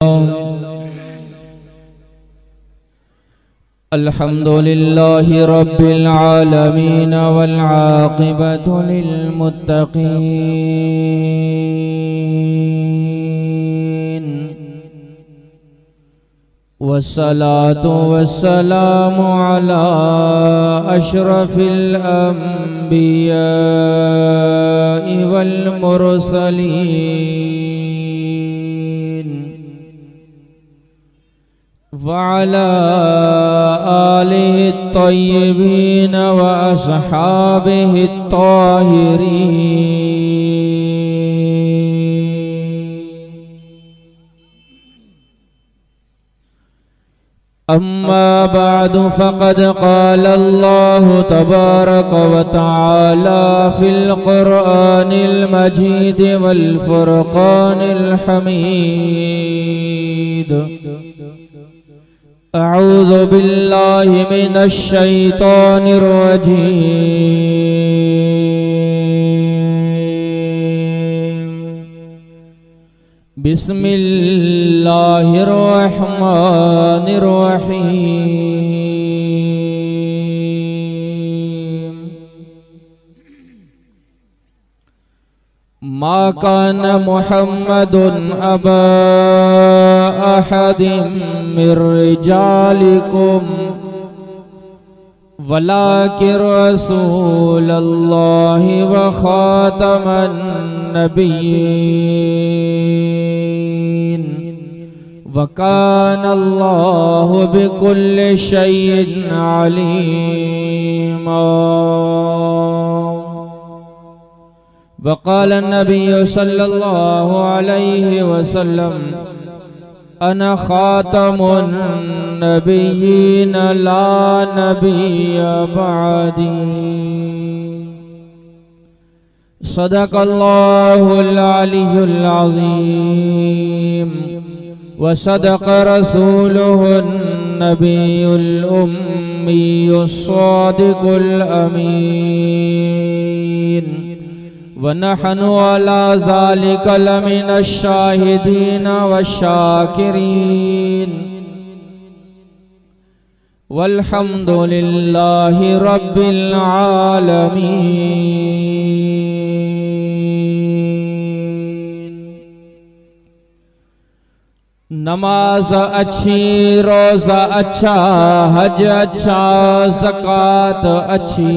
अल्हम्दुलिल्लाहि रब्बिल आलमीन वल आक़िबतु लिल मुत्तक़ीन वस्सलातु वस्सलामु अला अशरफिल अंबियाइ वल मुरसलीन वअला आलिहि त्तय्यिबीन व अस्हाबिहि त्ताहिरीन। अम्मा बअद फ़क़द क़ाल अल्लाहु तबारक व तआला फ़िल क़ुरआनिल मजीद वल फ़ुरक़ानिल हमीद। अऊज़ु बिल्लाहि मिनश शैतानिर रजीम। बिस्मिल्लाहिर रहमानिर रहीम। मा कान मुहम्मदुन अबा अहदिम मिर रिजालिकुम वलाकिन रसूलल्लाहि व खातमन नबिय्यीन व कानल्लाहु बिकुल्लि शैइन अलीमा। वक़ाल नबिय्यु सल्लल्लाहु अलैहि वसल्लम अना खातमुन नबिय्यीन ला नबिय्य बअदी। सदक़ल्लाहुल अलियुल अज़ीम व सदक़ रसूलुहुन नबियुल उम्मियुस सादिकुल अमीन। व नहनु अला ज़ालिका लमिनश शाहिदीन वश्शाकिरीन। वल्हम्दुलिल्लाहि रब्बिल आलमीन। नमाज अच्छी, रोज़ा अच्छा, हज अच्छा, ज़कात अच्छी,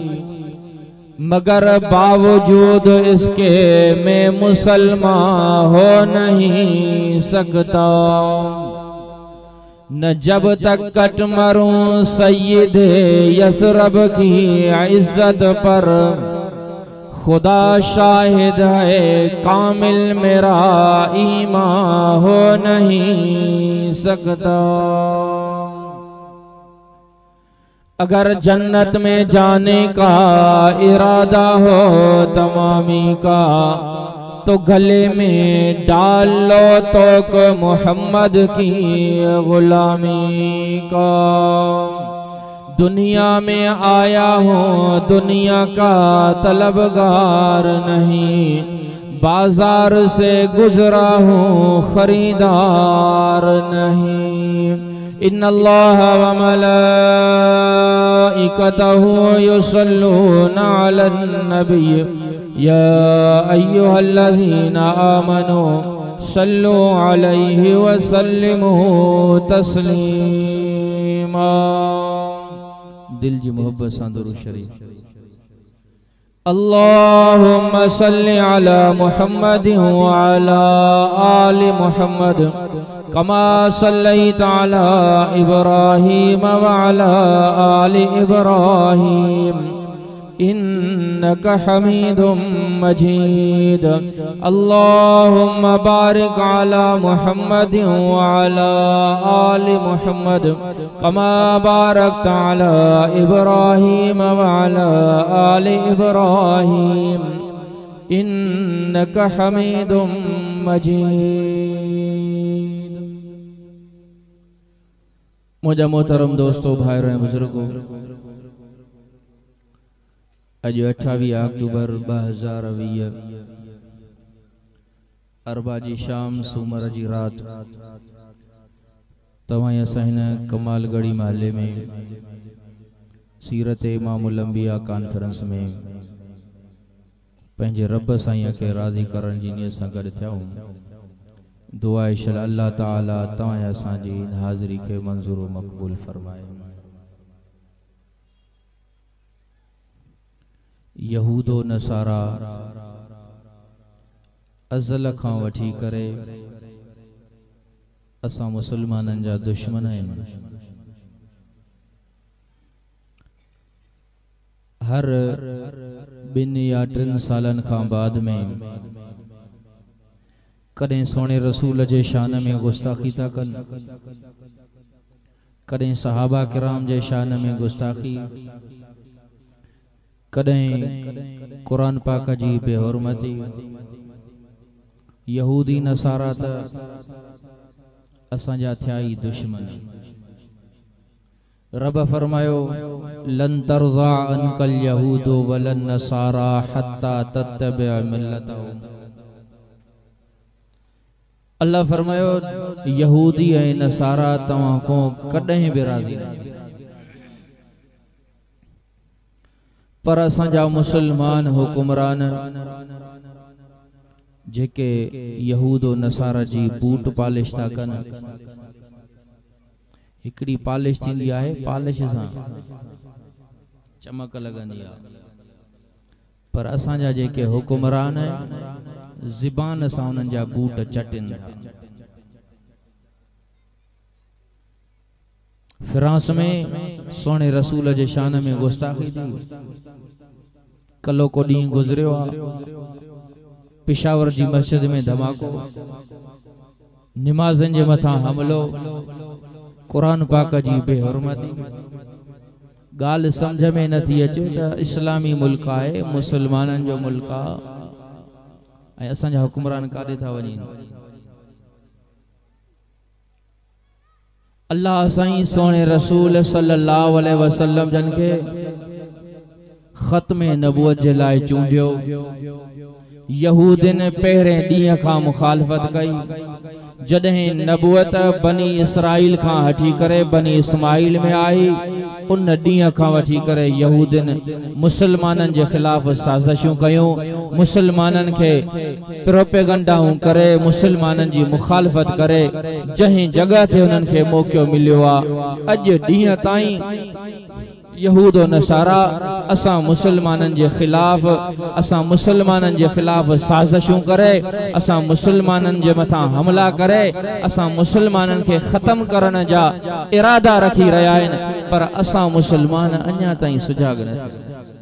मगर बावजूद इसके मैं मुसलमान हो नहीं सकता। न जब तक कट मरूं सय्यदे यसरब की इज्जत पर, खुदा शाहिद है कामिल मेरा ईमान हो नहीं सकता। अगर जन्नत में जाने का इरादा हो तमामी का, तो गले में डाल लो तोक मोहम्मद की गुलामी का। दुनिया में आया हूँ दुनिया का तलबगार नहीं, बाजार से गुजरा हूँ खरीदार नहीं। इन्नल्लाह व मलाइकतहु युसल्लूना अलन नबी या अय्युहल्लज़ीना आमनू सल्लु अलैहि व सल्लिमू तस्लीमा। दिल जी मोहब्बत सां दुरूद शरीफ। अल्लाहुम्मा सल्लि अला मुहम्मदिन व अला आलि मुहम्मद कमा सल्लैता अला इब्राहीम व अला आलि इब्राहीम इन्नका हमीदुम मजीद। अल्लाहुम्मा बारिक अला मुहम्मदिन व अला आलि मुहम्मद कमा बारकता अला इब्राहीम व अला आलि इब्राहीम इन्नका हमीदुम मजीद। मुझे मोहतरम दोस्तों, भाई और बुजुर्गों, अज 28 अक्टूबर 2020 अरबा जी शाम सूमर जी रात तवां असां हिन कमालगढ़ी महल्ले में सीरत इमामुल अंबिया कॉन्फ्रेंस में पंहिंजे रब साईं खे राज़ी करण जी नियत सां गॾु थिया आहियूं। दुआ इशल अल्लाह ताला तव्हां असांजी इन हाज़िरी खे मंज़ूर व मक़बूल फरमाए। यहूदो नसारा अज़ल खां वठी करे असां मुसलमाननि जा दुश्मन आहिनि। हर 2 या 3 सालन खां बाद में कदें सोने रसूल जे शान में गुस्ताखी था कनि, कदें सहाबा किराम जे शान में गुस्ताखी, कदें कुरान पाक जी बेहुरमती। यहूदी नसारा त असांजा थिया ई दुश्मन। रब फरमायो लन तरज़ा अनकल यहूदु वलन नसारा हत्ता तत्तबिअ मिल्लतहुम। अल्लाह फरमायो यहूदी ऐं नसारा तव्हां को कॾहिं बि राज़ी न थींदा, पर असांजा मुसलमान हुकुमरान जेके यहूदो नसारा जी बूट पॉलिश था कनि, हिकड़ी पॉलिश थींदी आहे, पॉलिश सां चमक लगंदी आहे, पर असांजा जेके हुकुमरान ज़बान सां उन्हनि जा बूट चटिन था। फ्रांस में सोने रसूल जे शान में गुस्ताखी थी, कलो को ॾींहुं गुज़रियो आहे, पेशावर जी मस्जिद में धमाको, निमाज़नि जे मथां हमलो, कुरान पाक जी बेहुरमती। गाल समझ में नथी अचे त इस्लामी मुल्क आहे, मुसलमाननि जो मुल्क आहे, ऐं असांजा हुकुमरान काॾे था वञनि। अल्लाह साईं सोने रसूल सल्लल्लाहु अलैहि वसल्लम जन खे ख़त्म नबूवत जे लाइ चूंडियो। यहूदिन पहिरें ॾींहं खां मुखालफ़त कई, जॾहिं नबूवत बनी इसराइल खां हटी करे बनी इस्माइल में आई, उन ॾींहं खां वठी करे यहूदिन मुसलमाननि जे ख़िलाफ़ साज़िशूं कयूं, मुसलमाननि खे प्रोपेगंडाऊं करे, मुसलमाननि जी मुखालफ़त करे। जंहिं जगह ते उन्हनि खे मौक़ो मिलियो आहे, अॼु ॾींहं ताईं यहूदो नसारा असां मुसलमाननि जे ख़िलाफ़, असां मुसलमाननि जे ख़िलाफ़ साज़िशूं करे, असां मुसलमाननि जे मथां हमला करे, असां मुसलमाननि खे ख़त्म करण जा इरादा रखी रहिया आहिनि, पर असां मुसलमान अञा ताईं सुजाग न थिया।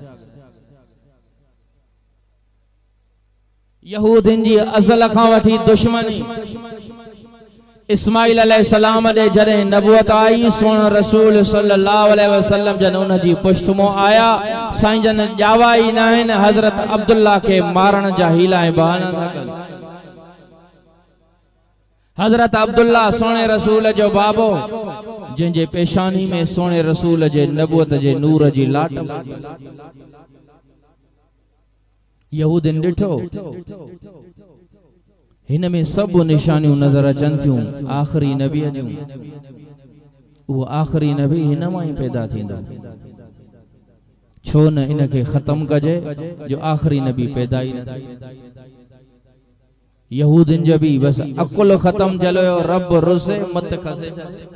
यहूदिन जी अज़ल खां वठी दुश्मनी। इस्माइल अलैहिस्सलाम दे जॾहिं नबूवत आई, सोना रसूल सल्लल्लाहु अलैहि वसल्लम जन उन जी पुश्तमो आया, साईं जन ॼावा ई न आहिनि, हज़रत अब्दुल्ला खे मारण जा हीला ऐं बहाना था कनि। हज़रत अब्दुल्ला सोने रसूल जो बाबो, जंहिंजे पेशानी में सोने रसूल जे नबूवत जे नूर जी लाट। यहूदिन ॾिठो हिन में सब निशानियूं नजर अचन थियूं आखिरी नबी जूं। वो आखिरी नबी हिन मां ही पैदा थींदो, छो न इनके खत्म कजे जो आखिरी नबी पैदा ही न थी। यहूदिन जो भी बस अकुल खत्म चलो, रब रुसे मत खसे।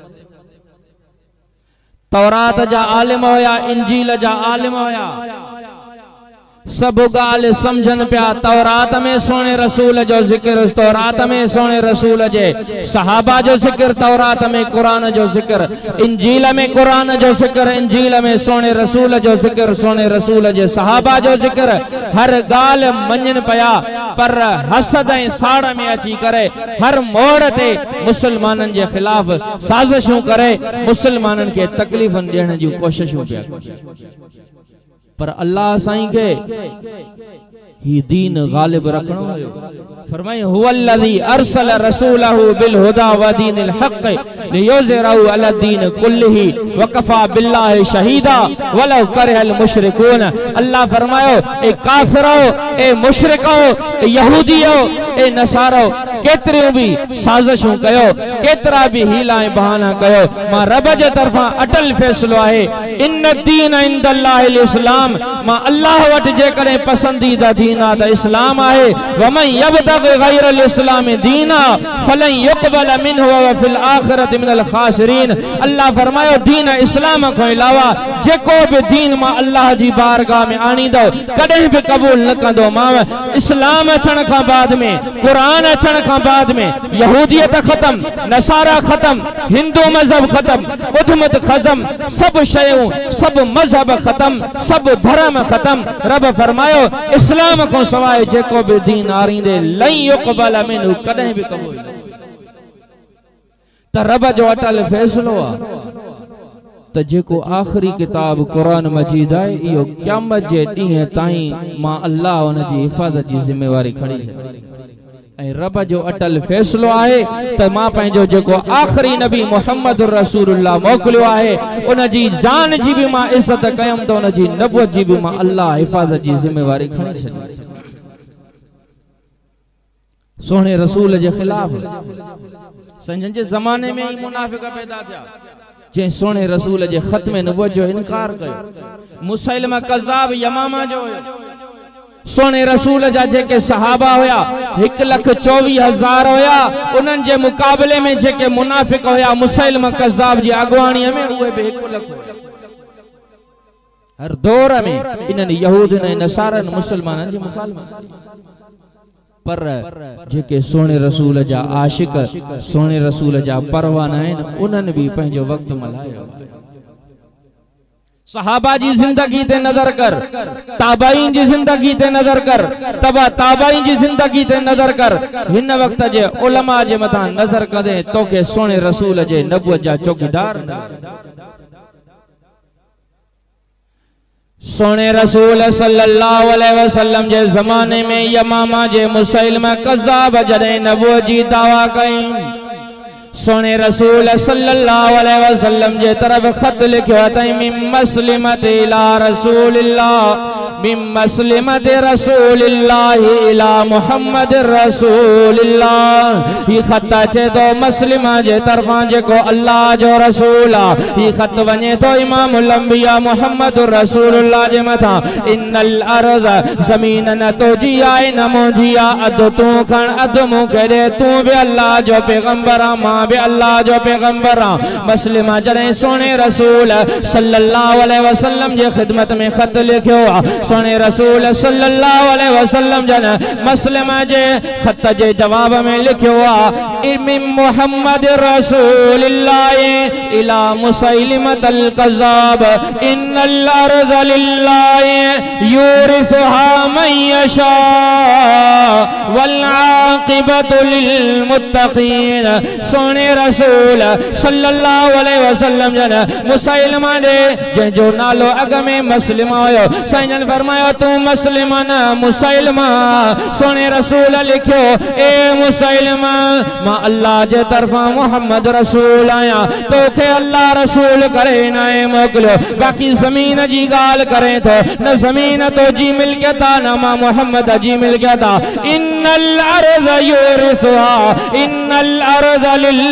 तौरात जा आलिम होया, इंजील जा आलिम होया, सब गाल समझन पिया। तौरात में सोने रसूल जो जिक्र, तौरात में सोने रसूल जे सहाबा जो जिक्र, तौरात में कुरान जो जिक्र, इंजील में कुरान जो जिक्र, इंजील में सोने रसूल जो जिक्र, सोने रसूल जे सहाबा जो जिक्र। हर गाल मञन पिया, पर हसद ऐं साड़ में अची करे हर मोड़ ते मुसलमानन जे खिलाफ साजिशूं करे मुसलमानन के तकलीफन ॾियण जूं कोशिशूं पिया। पर अल्लाह साईं के ही दीन गालिब रखनो है। फरमाए हुवल्लज़ी अरसल रसूलहु बिल हुदा व दीनिल हक़ लियुज़हिरहु अला दीन कुल्लिही व कफ़ा बिल्लाहि शहीदा वलौ करहल मुशरिकून। अल्लाह फरमायो ए काफिरो, ए मुशरिको, ए यहूदियो, ए नसारो, केतरियूं भी साज़िशूं कयो, केतरा भी हीला ऐं बहाना कयो, मां रब जे तरफां अटल फैसलो आहे। इन दीन इंदल्लाहिल इस्लाम, मां अल्लाह वटि जेकॾहिं पसंदीदा दीन आहे त इस्लाम आहे। वमन यब्तग़ि गैरल इस्लाम दीना फलन युक़बल मिन्हु व फिल आखिरति मिनल खासिरीन। अल्लाह फरमायो दीन इस्लाम खां अलावा जेको भी दीन मां अल्लाह जी बारगाह में आणींदो कॾहिं भी क़बूल न कंदो। मां इस्लाम अचण खां बाद में, कुरान अचण खां बाद में यहूदियत खत्म, नसारा खत्म, हिंदू मजहब खत्म, बुद्धमत खत्म, सब शयूं, सब मजहब खत्म, सब धर्म खत्म। रब फरमायो इस्लाम को सवाइ जेको भी दीन आरींदे लन युक़बल मिन्हु, कॾहिं भी क़बूल न। त रब जो अटल फैसलो आहे त जेको आखिरी किताब कुरान मजीद आहे इहो क़यामत जे ॾींहं ताईं मां अल्लाह उन जी हिफ़ाज़त जी ज़िम्मेवारी खणी ऐं रब जो अटल फैसलो आहे त मां पंहिंजो जेको आखिरी नबी मुहम्मद रसूलुल्लाह मोकिलियो आहे उन जी जान जी भी मां इज़त कयमि त उन जी नबुवत जी भी मां अल्लाह हिफ़ाज़त जी ज़िम्मेवारी खणी छॾी। सोहणे रसूल जे खिलाफ संजन जे ज़माने में ही मुनाफिक पैदा थिया जे सोहणे रसूल जे ख़त्म नबुवत जो इनकार कयो। मुसैलमा कज़्ज़ाब यमामा जो सोहणे रसूल जा जेके सहाबा हुया 1,24,000 हुया, उन्हनि जे मुकाबले में जेके मुनाफिक हुया मुसैलमा कज़्ज़ाब जी अगवाणीअ में उहे भी 1 लख हुया। हर दौर में इन्हनि यहूद ने नसारन मुसलमाननि जी मुखालफत, पर जेके सोहणे रसूल जा आशिक, सोहणे रसूल जा परवाना आहिनि, उन्हनि भी पंहिंजो वक्त मल्हायो। सहाबा जी जिंदगी ते नजर कर, ताबाईन जी जिंदगी ते नजर कर, तबा ताबाईन जी जिंदगी ते नजर कर, हिन वक्त जे उलमा जे मथां नजर कदे तोखे सोहणे रसूल जे नबुवत जा चौकीदार। सोहणे रसूल सल्लल्लाहु अलैहि वसल्लम जे ज़माने में यमामा जे मुसैलमा कज़्ज़ाब जॾहिं नबुवत जी दावा कई, सोहणे रसूल सल्लल्लाहु अलैहि वसल्लम जे तरफ खत लिखियो अथई मिन मस्लिमत इला रसूलिल्लाह, मिन मस्लिमत रसूलिल्लाह इला मुहम्मद रसूलिल्लाह। ही खत अचे तो मस्लिमा जे तरफां जेको अल्लाह जो रसूल आहे, ही खत वञे तो इमामुल अंबिया मुहम्मद रसूलुल्लाह जे मथां। इन्नल अर्ज़, ज़मीन न तुंहिंजी आहे न मुंहिंजी आहे, अधु तूं खण अधु मूंखे ॾे, तूं बि अल्लाह जो पैगंबर आहे, मां भी अल्लाह जो पैगंबर आ। मस्लिमा जॾहिं सोहणे रसूल सल्लल्लाहु अलैहि वसल्लम जे खिदमत में खत लिखियो आ, सोहणे रसूल सल्लल्लाहु अलैहि वसल्लम जन मस्लिमा जे खत जे जवाब में लिखियो आ मिन मुहम्मद रसूलिल्लाह इला मुसैलिमतल कज़्ज़ाब, इन्नल अर्ज़ लिल्लाह यूरिसुहा मन यशा वल आक़िबतु लिल मुत्तक़ीन। सोहणे रसूल सल्लल्लाहु अलैहि वसल्लम जन मुसैलिमा दे जंहिंजो नालो अग में मस्लिमा हुयो, साईं फरमायो तू मस्लिमा न मुसैलिमा। सोहणे रसूल लिखियो ए मुसैलिमा, मां अल्लाह जे तरफां मुहम्मद रसूल आया, तोखे अल्लाह रसूल करे न मोकिलियो। बाकी ज़मीन जी ॻाल्हि करे थो, न ज़मीन तो जी मिल्कियत आ, न मां मुहम्मद जी मिल्कियत आ। इन्नल अर्ज़ यूरिसुहा, इन्नल अर्ज़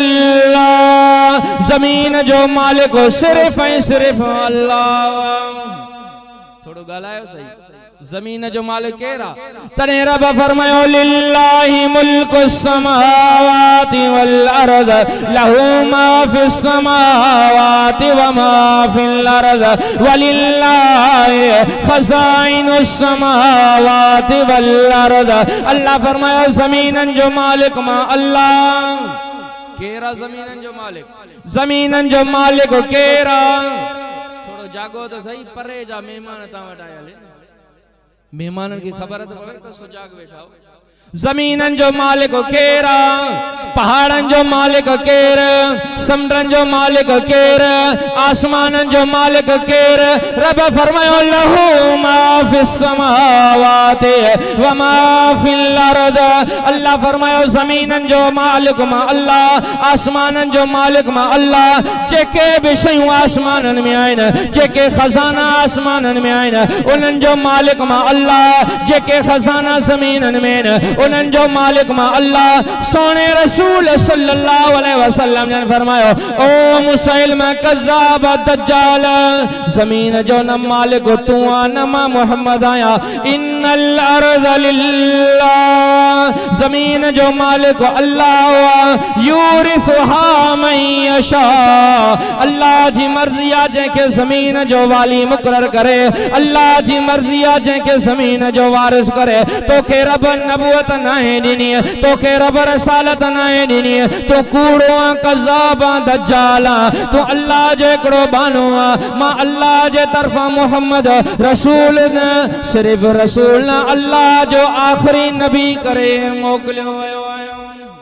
लिल्लाह, जमीन जो मालिक सिर्फ ऐं सिर्फ अल्लाह। थोड़ो ॻाल्हायो सही, जमीन जो मालिक केरु आहे? तॾहिं रब फरमायो लिल्लाहि मुल्कु समावाति वल अर्ज़, लहू मा फिस समावाति व मा फिल अर्ज़, वलिल्लाहि खज़ाइनु समावाति वल अर्ज़। अल्लाह फरमायो ज़मीननि जो मालिक मां अल्लाह। केरा ज़मीननि जो मालिक? ज़मीननि जो मालिक केरा? थोड़ो जागो तो सही, परे जा मेहमान तव्हां वटि आया। मेहमाननि की खबर तो पवे तो सुजाग वेठा हो। ज़मीनन जो मालिक केरा, पहाड़न जो मालिक केर, समुंडन जो मालिक केर, आसमानन जो मालिक केर। रब फरमायो लहू मा फिस समावाति व मा फिल अर्द। अल्लाह फरमायो ज़मीनन जो मालिक मा अल्लाह, आसमानन जो मालिक मा अल्लाह। जेके भी शयूं आसमानन में आइन, जेके खजाना आसमानन में आइन, उन्हनि जो मालिक मा अल्लाह। जेके खजाना ज़मीनन में उन्हनि जो मालिक मा अल्लाह। सोने रसूल सल्लल्लाहु अलैहि वसल्लम ने फरमायो ओ मुसैलमा कज़्ज़ाब दज्जाल, ज़मीन जो न मालिक तू आ न मां मोहम्मद आया। इन्नल अर्ज़ लिल्लाह, ज़मीन जो मालिक अल्लाह। यूरिसुहा मन यशा, अल्लाह जी मर्ज़ी आ जंहिंखे ज़मीन जो वाली मुक़रर करे। अल्लाह जी मर्ज़ी आ जंहिंखे ज़मीन जो वारिस करे। तोखे रब नबूवत नाहे ॾिनी, तोखे रब रसालत नाहे ॾिनी। तू कूड़ो आ, कज़्ज़ाब आ, दज्जाल आ। तू अल्लाह जो हिकिड़ो बानो आ। मां अल्लाह जे तरफ़ा मोहम्मद रसूल न, सिर्फ़ रसूल न, अल्लाह जो आख़िरी नबी करे मोकिलियो वियो आहियां।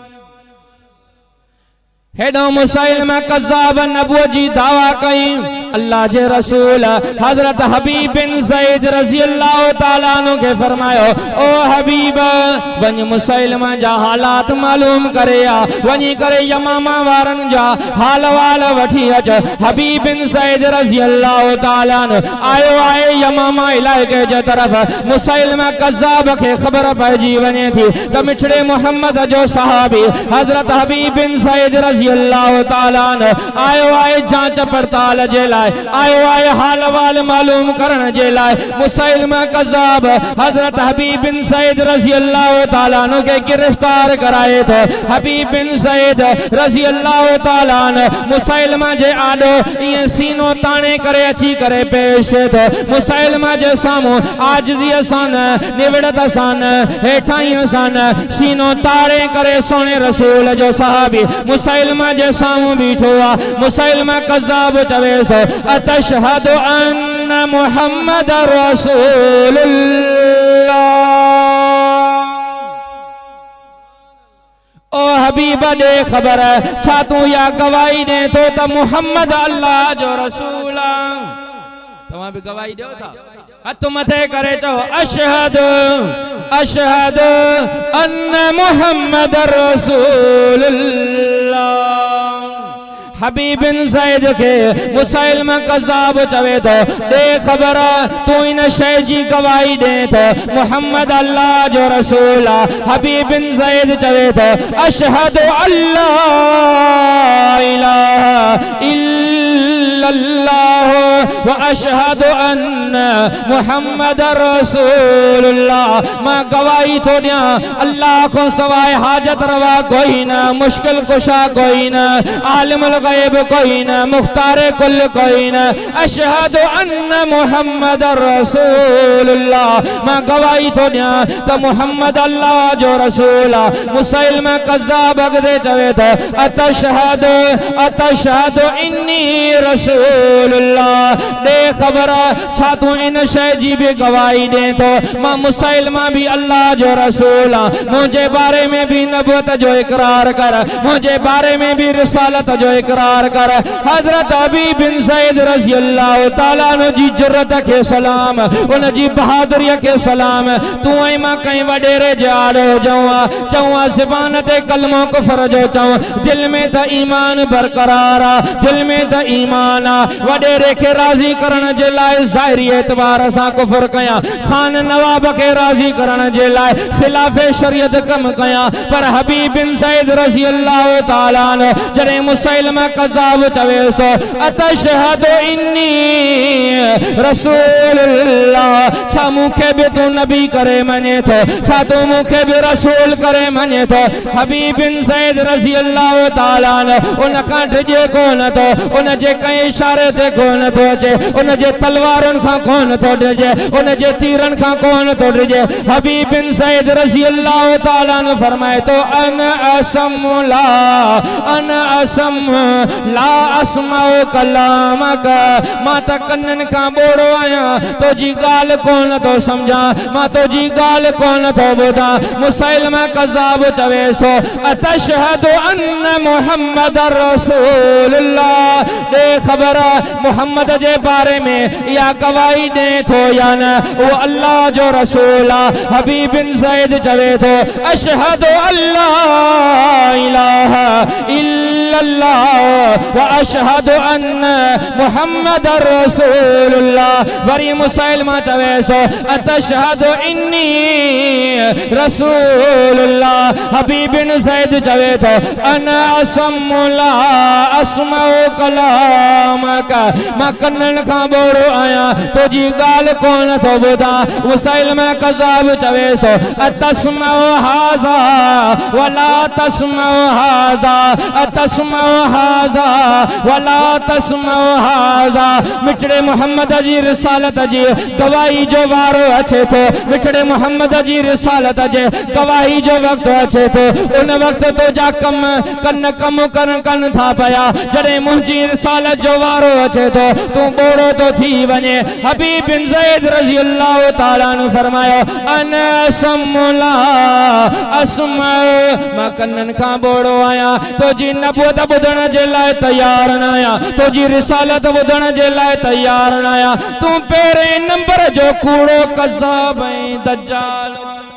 हेडो मुसैलमा कज़्ज़ाब नबूवत जी दावा कई। अल्लाह जे रसूल हज़रत हबीब बिन ज़ैद रज़ी अल्लाह ताला अन्हु के फरमायो ओ हबीब वञ मुसैलमा जा हालात मालूम करे आ, वञी करे यमामा वारन जा हाल वाल वठी अच। हबीब बिन ज़ैद रज़ी अल्लाह ताला अन्हु आयो आहे यमामा इलाइके जे तरफ़। मुसैलमा कज़्ज़ाब के ख़बर पइजी वञे थी त मिठड़े मोहम्मद जो सहाबी हज़रत हबीब बिन ज़ैद रज़ी अल्लाह ताला अन्हु आयो आहे जांच पड़ताल जे लाइ, आयो आहे हाल वाल मालूम करण जे लाइ। मुसैलमा कज़्ज़ाब हज़रत हबीब बिन ज़ैद रज़ी अल्लाह ताला अन्हु के गिरफ्तार कराए थो। हबीब बिन ज़ैद रज़ी अल्लाह ताला अन्हु मुसैलमा जे आॾो ईअं सीनो ताणे करे अची करे पेश थो। मुसैलमा जे साम्हूं आजिज़ीअ सां न, निवड़त सां न, हेठाईअ सां न, सीनो तारे करे सोने रसूल जो सहाबी मुसैलमा जे साम्हूं बीठो आ। मुसैलमा कज़्ज़ाब चवेस थो अतशहदु अन्न मुहम्मद रसूलुल्लाह। ओ हबीब दे खबर छा तू या गवाही दे तो त मुहम्मद अल्लाह जो रसूल आ। तव्हां भी गवाही ॾियो था? हथ मथे करे चओ अशहदु अशहदु अन्न मुहम्मद रसूलुल्लाह। हबीब बिन ज़ैद के मुसैलमा कज़्ज़ाब चवे तो दे खबर तू इन शय जी गवाही दे तो मुहम्मद अल्लाह जो रसूल आ। हबीब बिन ज़ैद चवे तो अशहदु अल्ला इलाहा इल्लल्लाह व अशहदु अन्न मुहम्मद रसूलुल्लाह। मां गवाही तो दिया अल्लाह को सवाए हाजत रवा कोई ना, मुश्किल कुशा कोई ना, आलिमुल गैब कोई ना, मुख्तारे कुल कोई ना। अशहदु अन्न मुहम्मद रसूलुल्लाह। मां गवाही तो दिया त मुहम्मद अल्लाह जो रसूल आ। मुसैलमा कज़्ज़ाब अगदे चवे तो अतशहदु अतशहदु इन्नी रसूलुल्लाह। दे खबर छा तू इन शय जी भी गवाही दे तो मां मुसैलमा भी अल्लाह जो रसूल आ। मुझे बारे में भी नबूवत जो इकरार कर, मुझे बारे में भी रिसालत जो इकरार कर। हज़रत हबीब बिन ज़ैद रज़ी अल्लाह ताला अन्हु जी जुर्रत के सलाम, उन जी बहादुरी के सलाम। तू ऐं मां कहीं वडेरे जे आड़ो चवां चवां ज़बान ते कलमो कुफ्र जो चवां, दिल में त ईमान बरकरार आ, दिल में त ईमान आ। वडेरे के राज़ी करण जे लाइ ज़ाहिरी एतबार सां कुफ्र कयां, खान नवाब के राज़ी करण जे लाइ खिलाफ़े शरीयत कम कयां। पर हबीब बिन ज़ैद रज़ी अल्लाह ताला अन्हु जॾहिं मुसैलमा कज़्ज़ाब चवेस तो अतशहदु इन्नी रसूलुल्लाह। छा मूंखे भी तू नबी करे मने थो, छा तू मूंखे भी रसूल करे मने थो? हबीब बिन ज़ैद रज़ी अल्लाह ताला अन्हु उन खां डिॼे कोन थो, उन जे कंहिं इशारे ते कोन थो अचे उन जे तलवारुनि खां कोन थो डिजे उन जे तीरनि खां कोन थो डिजे हबीब बिन सईद रज़ी अल्लाह ताला अन्हु फरमाए तो अन असम ला अस्माउ कलामक मां त कन्ननि खां बोड़ो आहियां तो जी ॻाल्हि कोन थो सम्झां मां तो जी ॻाल्हि कोन थो ॿुधां मुसैलिमा कज़्ज़ाब चवेस थो अतशहदु अन्न मुहम्मद रसूलुल्लाह दे ख़बर मुहम्मद जे बारे में या गवाही दे थो या न वो अल्लाह जो रसूल आहे हबीब बिन सईद चवे थो अशहदु अल्ला इलाहा इल्लल्लाह व अशहदु अन्न मुहम्मद रसूलुल्लाह वरी मुसैलिमा चवे थो अतशहदु इन्नी रसूलुल्लाह हबीब बिन सईद चवे थो अना असमुला अस्माउ कलामक मां कन्ननि खां बोड़ो आहियां तो जी ॻाल्हि कोन थो ॿुधां मुसैलिमा कज़्ज़ाब चवे थो अतस्माउ हाज़ा वला तस्माउ हाज़ा अतस्माउ हाज़ा वला तस्माउ हाज़ा मिठड़े मुहम्मद जी रिसालत जी गवाही जो वारो अचे थो मिठड़े मुहम्मद जी रिसालत जे गवाही जो वक्त अचे थो उन वक्त तो जा कम कन था पया जड़े मुंहिंजी रिसालत जो वारो अचे थो तू बोड़ो तो थी वने हबीब बिन ज़ैद रज़ी अल्लाह ताला अन्हु फरमायो अना असमुला अस्मा मां कन्ननि खां बोड़ो आहियां तो जी नबूवत ॿुधण जे लाइ तयार न आहियां तो जी रिसालत ॿुधण जे लाइ तयार न आहियां तू पहिरें नंबर जो कूड़ो कज़्ज़ाब ऐं दज्जाल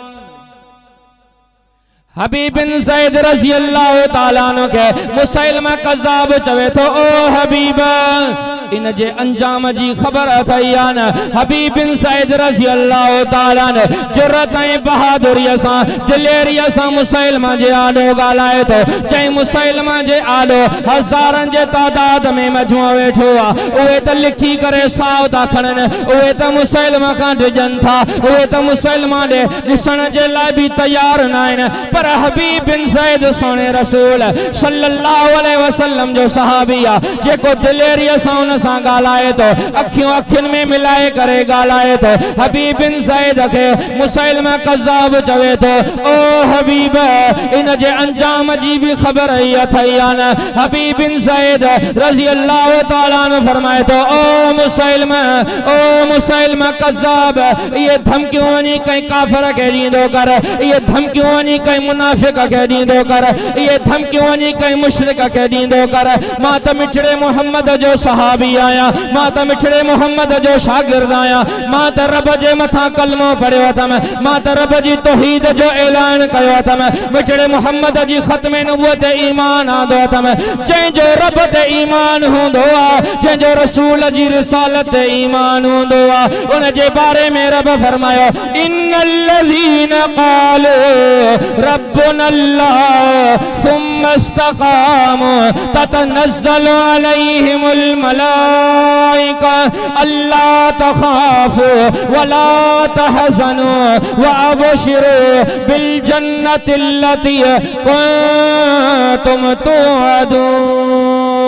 हबीब बिन सईद रज़ी अल्लाह ताला अन्हु के मुसैलिमा कज़्ज़ाब चवे थो ओ हबीब इन जे अंजाम जी ख़बर अथई या न हबीब बिन सईद रज़ी अल्लाह ताला ने जुर्रत ऐं बहादुरीअ सां दिलेरीअ सां मुसैलिमा जे आॾो ॻाल्हाए थो चई मुसैलिमा जे आॾो हज़ारनि जे तादाद में मजमो वेठो आहे उहे त लिखी करे साओ था खणनि उहे त मुसैलिमा खां डिॼनि था उहे त मुसैलिमा ॾे ॾिसण जे लाइ बि तयार न आहिनि पर हबीब बिन सईद सोने रसूल सल्लल्लाहु अलैहि वसल्लम जो सहाबी आहे जेको दिलेरीअ सां उन सां ॻाल्हाए थो अखियूं अखियुनि में मिलाए करे ॻाल्हाए थो हबीब बिन सईद खे मुसैलिमा कज़्ज़ाब चवे थो ओ हबीब इन जे अंजाम जी भी ख़बर ही अथई या न हबीब बिन सईद रज़ी अल्लाह ताला अन्हु फरमाए थो ओ मुसैलिमा कज़्ज़ाब ये धमकियूं वञी कंहिं काफ़िर खे ॾींदो कर ये धमकियूं वञी कंहिं मुनाफ़िक़ खे ॾींदो कर ये धमकियूं वञी कंहिं मुशरिक खे ॾींदो कर मां त मिठड़े मुहम्मद जो सहाबी आया मां त मिठड़े मुहम्मद जो शागिर्द आया मां त रब जे मथा कलमो पढ़ियो अथम मां त रब जी तौहीद जो ऐलान कयो अथम मिठड़े मुहम्मद जी ख़त्म नबूवत ईमान आंदो अथम जंहिंजो रब ते ईमान हूंदो आहे जंहिंजो रसूल जी रिसालत ते ईमान हूंदो आहे उन जे बारे में रब फरमायो इन्नल्लज़ीन क़ालू रब्बुना अल्लाह सुम्मा इस्तक़ामू ततनज़्ज़लु अलैहिमुल मलाइका अल्ला तखाफू वला तहज़नू वअबशिरू बिल जन्नतिल्लती कुंतुम तुअदून।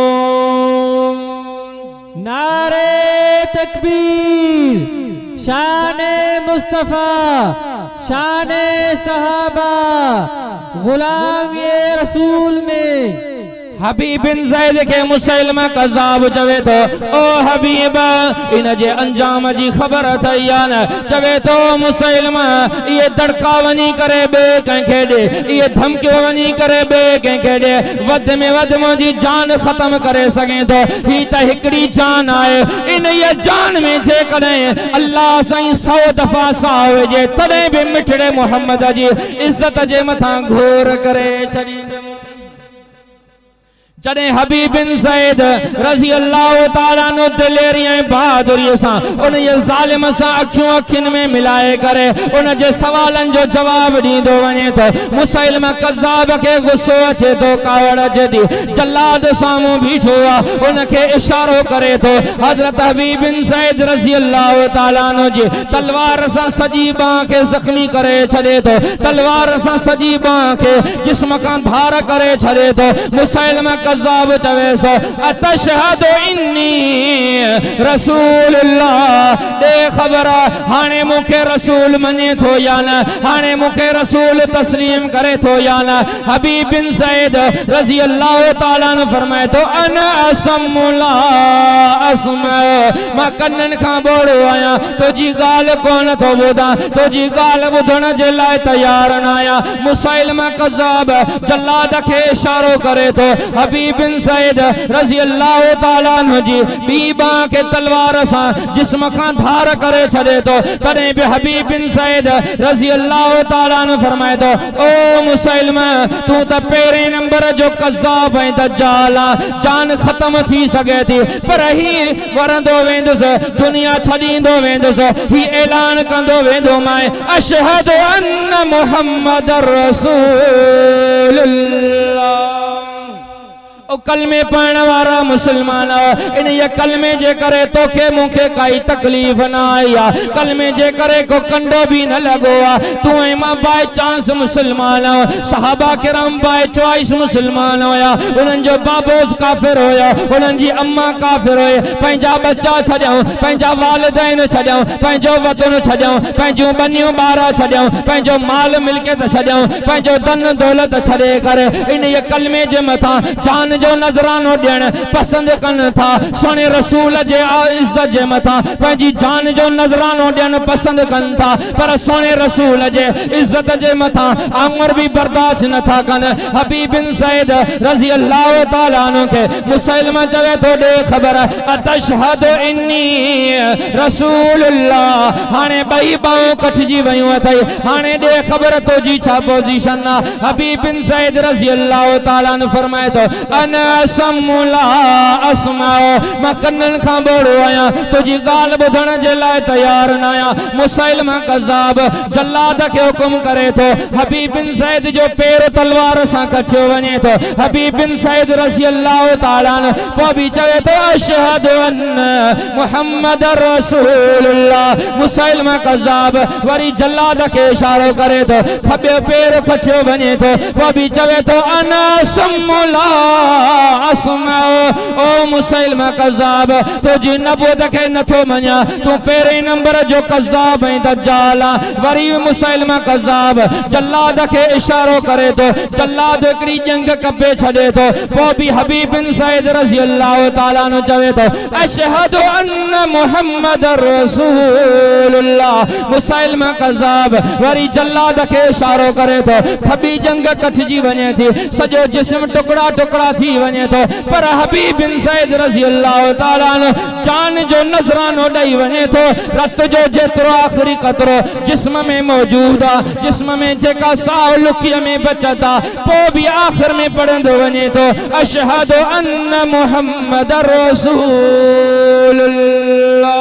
नारे तकबीर, शाने मुस्तफा, शाने सहाबा, गुलाम ये रसूल में हबीब बिन ज़ैद के मुसैलिमा कज़्ज़ाब चवे थो ओ हबीब इन जे अंजाम जी ख़बर अथई या न चवे थो मुसैलिमा ये दड़का वञी करे बे कंहिंखे ॾे ये धमकियूं वञी करे बे कंहिंखे ॾे वध में वध मुंहिंजी जान ख़त्म करे सघे थो ही त हिकिड़ी जान आहे इन ये जान में जेकॾहिं अल्लाह साईं 100 दफ़ा साह हुजे तॾहिं बि मिठड़े मुहम्मद जी इज़त जे मथां घोर करे छॾींदुमि। जॾहिं हबीब बिन सईद रज़ी अल्लाह ताला अन्हु दिलेरी ऐं बहादुरीअ सां उन जे ज़ालिम सां अखियूं अखियुनि में मिलाए करे उन जे सवालनि जो जवाब ॾींदो वञे थो मुसैलिमा कज़्ज़ाब खे गुस्सो अचे थो कावड़ अचे थी जल्लाद साम्हूं बीठो आहे उन खे इशारो करे थो हज़रत हबीब बिन सईद रज़ी अल्लाह ताला अन्हु जी तलवार सां सॼी बांह खे ज़ख़्मी करे छॾे थो तलवार सां सॼी बांह खे जिस्म खां धार करे छॾे थो मुसैलिमा कज़्ज़ाब चवेसो अतशहदु इन्नी रसूलुल्लाह दे खबर हाने मुखे रसूल मने थो या न हाने मुखे रसूल तस्लीम करे थो या न हबीब बिन सईद रज़ी अल्लाह ताला ने फरमाए तो अना असमुला असमा मां कन्नन खां बोड़ो आया तो जी गाल कोन तो बुधा तो जी गाल बुधण जे लाए तैयार न आया मुसैलमा कज़्ज़ाब जल्लाद के इशारो करे तो हबीब बिन सईद रज़ी अल्लाह ताला अन्हु जी बी बां के तलवार सा जिस्म खां धार करे छड़े तो तने भी हबीब बिन सईद रज़ी अल्लाह ताला ने फरमाए तो ओ मुसैलमा तू त पेरे नंबर जो कज़्ज़ाब है दज्जाल जान खत्म थी सके थी पर ही वरंदो वेंदुस दुनिया छडींदो वेंदुस ही ऐलान कंदो वेंदो मैं अशहदु अन्न मुहम्मदर रसूलुल्लाह ओ कलमे पढ़ने वाला मुसलमान इन ये कलमे जे करे तो के मुखे काई तकलीफ ना आया कलमे जे करे को कंडो भी न लगो तू मां बाय चांस मुसलमान सहाबा किराम बाय चॉइस मुसलमान होया उनन जो बाबोस काफिर होया उनन जी अम्मा काफिर होए पंजा बच्चा छड्यां पंजा वालिदैन छड्यां पंजो वतन छड्यां पंजो बनियो बारा छड्यां पंजो माल मिलकियत छड्यां पंजो धन दौलत छड़े करे इन ये कलमे जे मथा जान जो नजरानो देण पसंद कन था सोने रसूल जे इज्जत जे मथा पंजी जान जो नजरानो देण पसंद कन था पर सोने रसूल जे इज्जत जे मथा आमर भी बर्दाश्त न था कन हबीब बिन सईद रज़ी अल्लाह ताला अन्हु के मुसैलमा चवे तो दे खबर अतशहदु इन्नी रसूलुल्लाह हाने बई बाऊ कठजी वयो थई हाने दे खबर तो जी छा पोजीशन ना हबीब बिन सईद रज़ी अल्लाह ताला ने फरमाए तो असमुला असमाओ मैं कन्नन खां बोड़ो आया तुझी गाल बुधण जे लाए तैयार न आया मुसैलमा कज़्ज़ाब जल्लाद के हुक्म करे तो हबीब बिन सईद जो पैर तलवार सां कटियो वने तो हबीब बिन सईद रज़ी अल्लाह ताला अन्हु पो भी चवे तो अशहदु अन्न मुहम्मदर रसूलुल्लाह मुसैलमा कज़्ज़ाब वरी जल्लाद के इशारो करे तो खबे पैर कटियो वने तो पो भी चवे तो अना असमुला असमाओ ओ मुसैलमा कज़्ज़ाब तो जी नबूवत के नथो मन्या तू पेरे नंबर जो कज़्ज़ाब है दज्जाल वरी मुसैलमा कज़्ज़ाब जल्लाद के इशारो करे तो जल्लाद एकड़ी जंग कपे छडे तो वो भी हबीब बिन सईद रज़ी अल्लाह ताला अन्हु चवे तो अशहदु अन्न मुहम्मदर रसूलुल्लाह मुसैलमा कज़्ज़ाब वरी जल्लाद के इशारो करे तो खबी जंग कटजी वने थी सजो जिस्म टुकड़ा टुकड़ा थी वने तो पर हबीब बिन सईद रज़ी अल्लाह ताला अन्हु जान जो नजरानो दई वने तो रत जो जेतरो आखिरी कतरो जिस्म में मौजूद आ जिस्म में जेका साह लुकिय में बचता पो भी आखिर में पढ़ंदो वने तो अशहदु अन्न मुहम्मदर रसूलुल्लाह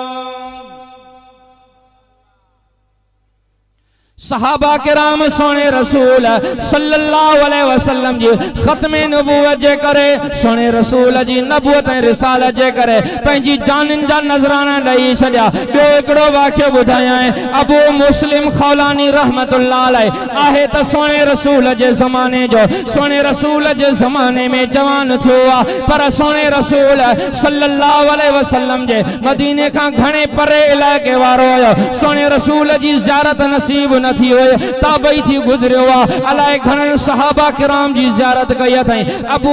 सहाबा किराम सोने रसूल सल्लल्लाहु अलैहि वसल्लम जी खत्मे नबूवत जे करे सोने रसूल जी नबूवत ऐं रिसालत जे करे पंहिंजी जानन जा नजराना ॾेई छॾिया ॿियो हिकिड़ो वाक़ियो ॿुधायां अबू मुस्लिम खौलानी रहमतुल्लाह अलैहि आहे त सोने रसूल जे ज़माने जो सोने रसूल जे ज़माने में जवान थियो आहे पर सोने रसूल सल्लल्लाहु अलैहि वसल्लम जे मदीने खां घणे परे इलाइक़े वारो हुयो सोने रसूल जी ज़ियारत नसीब न थी होए ताबई थी गुजरियो अलाए घणन सहाबा किराम जी ज़ियारत कई अथई अबू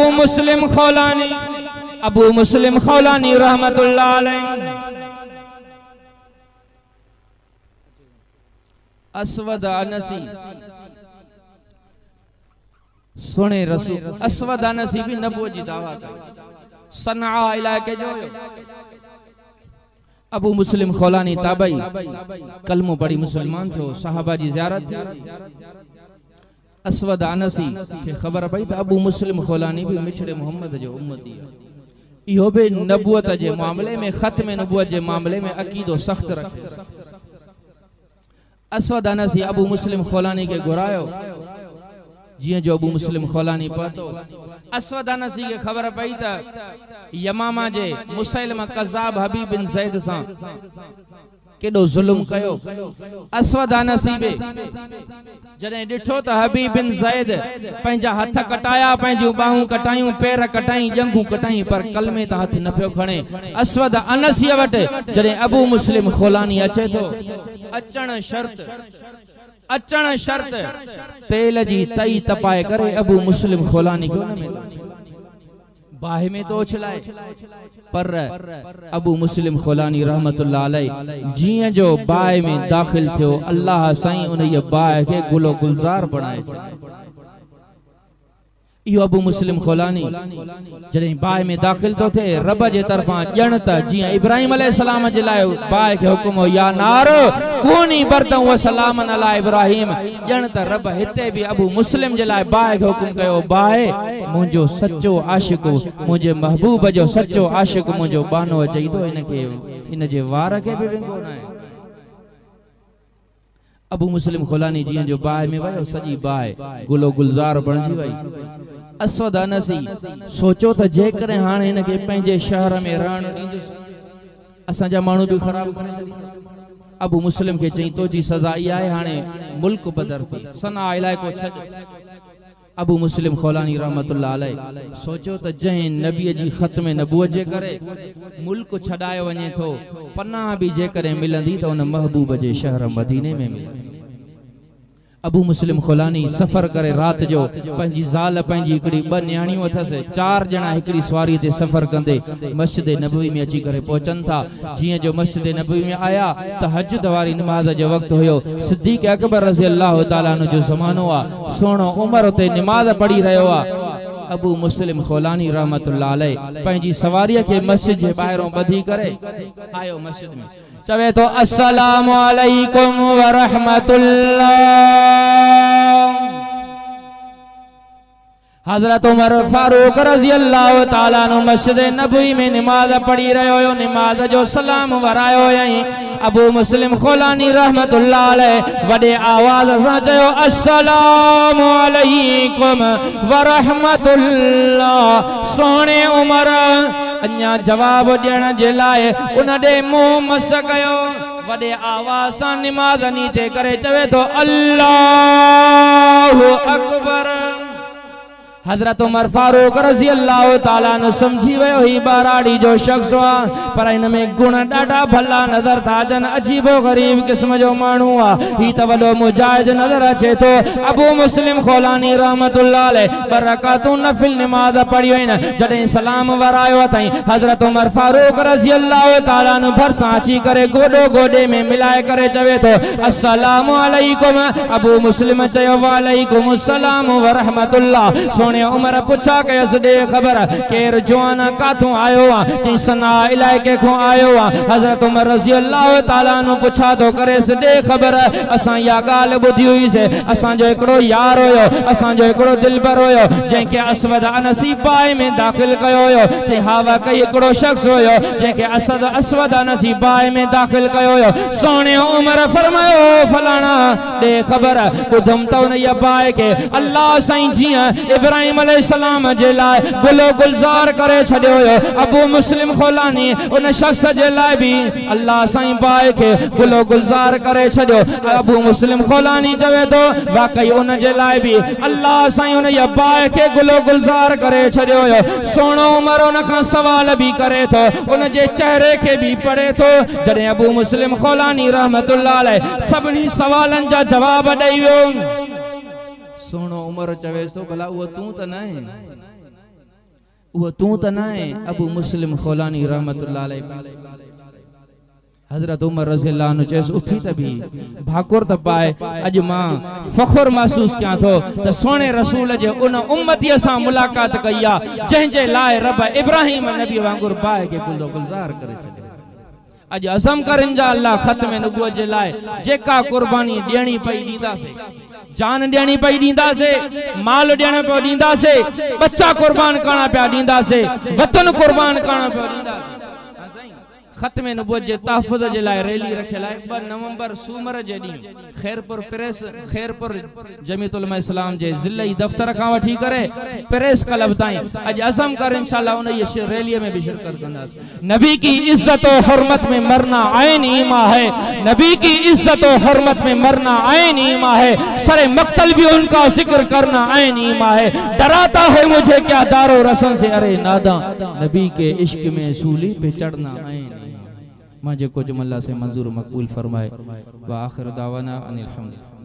मुस्लिम खौलानी रहमतुल्लाह अलैहि अस्वद अनसी सुने रसूल अस्वद अनसी भी नबूवत जी दावा कई सनआ इलाके जो अबू मुस्लिम खौलानी ताबई कलमो पढ़ी मुसलमान थो सहाबा जी ज़ियारत थी अस्वद अनसी के खबर पई त अबू मुस्लिम खौलानी भी मिठड़े मोहम्मद जो उम्मती इहो भी नबूवत जे मामले में खत्म नबूवत जे मामले में अकीदो सख्त रखे अस्वद अनसी अबू मुस्लिम खौलानी के घुरायो जिए जो अबू मुस्लिम खौलानी पतो अस्वद अनसी के खबर पई त यमामा जे मुसैलमा कज़्ज़ाब हबीब बिन सईद सां केडो जुल्म कयो अस्वद नसीबे जने डिठो त हबीब बिन ज़ैद पंहिंजा हथ कटाया पंहिंजूं बाहूं कटायूं पैर कटाई जंगूं कटाई पर कलमे त हथ न पियो खणे अस्वद अनसी वट जने अबू मुस्लिम खोलानी अचे तो अचण शर्त तेल जी तई तपाए करे अबू मुस्लिम खोलानी को न मिले बाहे में तो उछलाए पर अबू मुस्लिम खोलानी रहमतुल्लाह अलैह जिया जो बाहे में दाखिल थियो अल्लाह साईं उन ये बाहे के गुलो गुलजार बनाए यो अबू मुस्लिम खोलानी जॾहिं बाहि में दाखिल तो थे रब जे तरफां ॼण त जिया इब्राहिम अलैहिस्सलाम जे लाइ बाहि के हुकुम हो या नार कूनी बरदं व सलामन अला इब्राहिम ॼण त रब हिते भी अबू मुस्लिम जे लाइ बाहि के हुकुम कयो बाहि मुंहिंजो सच्चो आशिक मुंहिंजे महबूब जो सच्चो आशिक मुंहिंजो बानो चई तो इनके इन जे वार के भी विंगो न आहे अबू मुस्लिम खोलानी जिया जो बाहि में वयो सजी बाहि गुलो गुलजार बणजी वई अस्वद अनसी सोचो त जेकर हाणे इनके पंहिंजे शहर में रहण ॾींदुसि असां जा माण्हू भी खराब करे छॾींदा अबू मुस्लिम के चई तो जी सज़ा इहा आहे हाणे मुल्क बदर थी सना इलाइको छॾ अबू मुस्लिम खोलानी रहमतुल्लाह अलैह सोचो त जंहिं नबी जी ख़त्म नबूवत जे करे मुल्क छॾायो वञे थो पनाह भी जेकर मिलंदी त उन महबूब जे शहर मदीने में मिलंदी अबू मुस्लिम खोलानी सफर करे रात जो पंहिंजी ज़ाल पंहिंजी हिकड़ी ब न्याणियूं अथसि 4 ॼणा हिकड़ी सवारी ते सफर कंदे मस्जिद नबवी में अची करे पहुचन था जिया जो मस्जिद नबवी में आया तहज्जुद वारी नमाज जो वक्त हुयो सिद्दीक़ अकबर रज़ी अल्लाह तआला अन्हु जो ज़मानो आ सोनो उमर उते नमाज पढ़ी रहियो आ अबू मुस्लिम खोलानी रहमतुल्लाह अलैह पंहिंजी सवारी के मस्जिद जे ॿाहिरों ॿधी करे आयो मस्जिद में चवे तो अस्सलामु अलैकुम व रहमतुल्लाह हजरत उमर फारूक रज़ी अल्लाह तआला अन्हु मस्जिद नबवी में नमाज पढ़ी रहियो हो नमाज जो सलाम वरायो यई अबू मुस्लिम खोलानी रहमतुल्लाह अलैह वडे आवाज से चयो अस्सलामु अलैकुम व रहमतुल्लाह सोने उमर अन्या जवाब ॾियण जे लाइ उन ॾे मुंहुं मस कयो वडे आवाज सां नमाज नीते करे चवे तो अल्लाहु अकबर हजरत उमर फारूक रज़ी अल्लाह तआला अन्हु समझी वयो ही बाराड़ी जो शख्स आ पर इन में गुण डाडा भला नजर था अचन अजीबो गरीब किस्म जो मानू आ ही त वडो मुजाहिद नजर अचे तो अबू मुस्लिम खोलानी रहमतुल्लाह अलैह बरकातु नफिल नमाज पढ़ी न जडे सलाम वरायो तई हजरत उमर फारूक रज़ी अल्लाह तआला अन्हु भरसा अची करे गोडो गोडे में मिलाए करे चवे तो अस्सलामु अलैकुम अबू मुस्लिम चयो वालैकुम अस्सलाम व रहमतुल्लाह सोने उमर पुछा कयस दे खबर केर जवान काथों आयो आ चई सना इलाके को आयो आ हजरत उमर रज़ी अल्लाह तआला अन्हु पुछा तो करेस दे खबर असां या गाल बुधी हुई से असां जो एकड़ो यार होयो असां जो एकड़ो दिलबर होयो जेके अस्वद अनसी बाहि में दाखिल कयो होयो चई हा वाकई एकड़ो शख्स होयो जेके अस्वद अनसी बाहि में दाखिल कयो होयो सोने उमर फरमायो फलाना दे खबर बुधम तो न या बाहि के अल्लाह साईं जिया इब्राहिम अलैहिस्सलाम जे लाइ गुलो गुलजार करे छड़ियो हो अबू मुस्लिम खोलानी उन शख्स जे लाइ भी अल्लाह साईं बाहि के गुलो गुलजार करे छड़ियो अबू मुस्लिम खोलानी चवे तो वाकई उन जे लाइ भी अल्लाह साईं उन या बाहि के गुलो गुलजार करे छड़ियो हो सोनो उमर उन खां सवाल भी करे तो उन जे चेहरे के भी पढ़े तो जडे अबू मुस्लिम खोलानी रहमतुल्लाह अलैह सभनी सवालन जा जवाब ॾेई वियो सोनो उमर चवे तो भला वो तू त न है अबू मुस्लिम खोलानी रहमतुल्लाह अलैह हजरत उमर रज़ी अल्लाह अन्हु चेस उठी त भी भाकुर त पाए अज मां फखर महसूस क्या थो त सोने रसूल जे उन उम्मती सां मुलाकात कईया जंहिं जे लाइ रब इब्राहिम नबी वांगुर बाहि के गुलो गुलजार करे छॾियो अज अज़म करन जा अल्लाह ख़त्म नबूवत जे लाइ जेका कुर्बानी ॾियणी पई ॾींदासे जान ॾियणी पई ॾींदासे माल ॾियण पियो ॾींदासे बच्चा कुर्बान करणा पिया ॾींदासे वतन कुर्बान करणा पिया ॾींदासे खत्म नबुवत जे तहफ़्फ़ुज़ जे लाइ रैली रखियल आहे 2 नवंबर सूमर जे ॾींहुं खैरपुर जमीयत उलमा इस्लाम जे ज़िले दफ़्तर खां वठी करे प्रेस क्लब ताईं अॼु अज़म कर इंशाअल्लाह उन ये रैली में भी शिरकत कंदासीं। नबी की इज्जत और हुर्मत में मरना आइन ईमान है, नबी की इज्जत और हुर्मत में मरना आइन ईमान है, सरे मक्तल भी उनका जिक्र करना आइन ईमान है। डराता है मुझे क्या दारो रसन से, अरे नादा नबी के इश्क में सूली पे चढ़ना आइन। मां जेको जुमला से मंजूर मकबूल फरमाए। व आखिर दावाना अनिल हम्दुलिल्लाह।